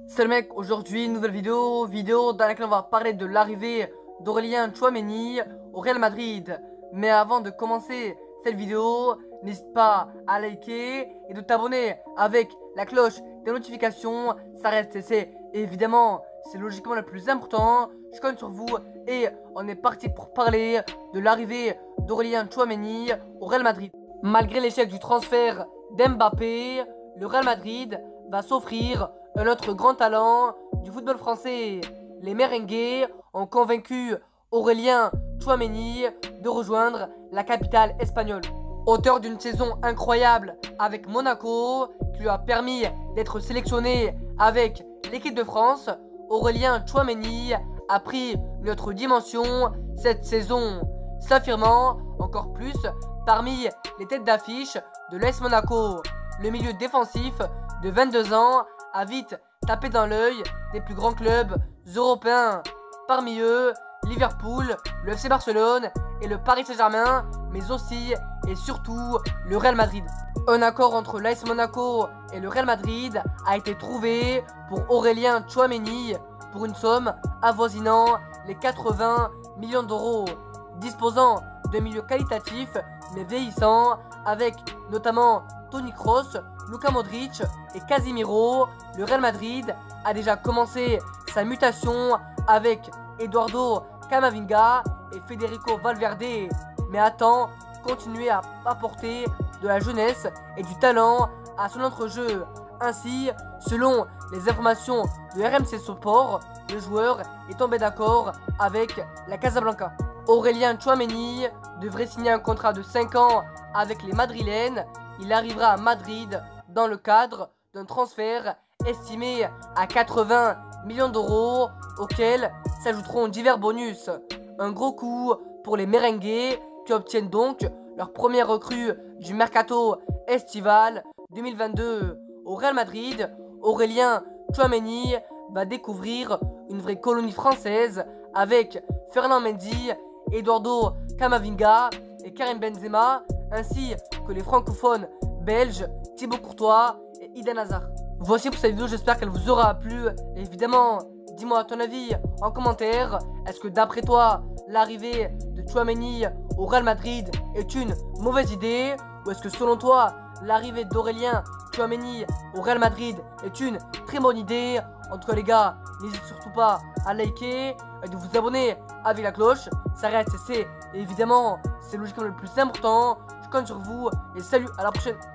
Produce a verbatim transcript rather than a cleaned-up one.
Salut mec, aujourd'hui nouvelle vidéo, vidéo dans laquelle on va parler de l'arrivée d'Aurélien Tchouaméni au Real Madrid. Mais avant de commencer cette vidéo, n'hésite pas à liker et de t'abonner avec la cloche des notifications. Ça reste, c'est évidemment, c'est logiquement le plus important. Je compte sur vous et on est parti pour parler de l'arrivée d'Aurélien Tchouaméni au Real Madrid. Malgré l'échec du transfert d'Mbappé, le Real Madrid va s'offrir un autre grand talent du football français. Les merengues ont convaincu Aurélien Tchouaméni de rejoindre la capitale espagnole. Auteur d'une saison incroyable avec Monaco, qui lui a permis d'être sélectionné avec l'équipe de France, Aurélien Tchouaméni a pris une autre dimension cette saison, s'affirmant encore plus parmi les têtes d'affiche de l'A S Monaco. Le milieu défensif de vingt-deux ans a vite tapé dans l'œil des plus grands clubs européens. Parmi eux, Liverpool, le F C Barcelone et le Paris Saint-Germain, mais aussi et surtout le Real Madrid. Un accord entre l'A S Monaco et le Real Madrid a été trouvé pour Aurélien Tchouaméni pour une somme avoisinant les quatre-vingts millions d'euros. Disposant d'un milieu qualitatif mais vieillissant, avec notamment Toni Kroos, Luka Modric et Casemiro, le Real Madrid a déjà commencé sa mutation avec Eduardo Camavinga et Federico Valverde, mais attend continuer à apporter de la jeunesse et du talent à son entrejeu. Ainsi, selon les informations de R M C Sport, le joueur est tombé d'accord avec la Casablanca. Aurélien Tchouaméni devrait signer un contrat de cinq ans avec les Madrilènes. Il arrivera à Madrid dans le cadre d'un transfert estimé à quatre-vingts millions d'euros, auxquels s'ajouteront divers bonus. Un gros coup pour les merengues qui obtiennent donc leur première recrue du mercato estival deux mille vingt-deux. Au Real Madrid, Aurélien Tchouaméni va découvrir une vraie colonie française avec Ferland Mendy, Eduardo Camavinga et Karim Benzema, ainsi que les francophones belges Thibaut Courtois et Eden Hazard. Voici pour cette vidéo, j'espère qu'elle vous aura plu. Et évidemment, dis-moi ton avis en commentaire. Est-ce que d'après toi, l'arrivée de Tchouaméni au Real Madrid est une mauvaise idée? Ou est-ce que selon toi, l'arrivée d'Aurélien Tchouaméni au Real Madrid est une très bonne idée? En tout cas les gars, n'hésitez surtout pas à liker et de vous abonner avec la cloche. Ça reste, c'est évidemment, c'est logiquement le plus important. Je compte sur vous et salut, à la prochaine.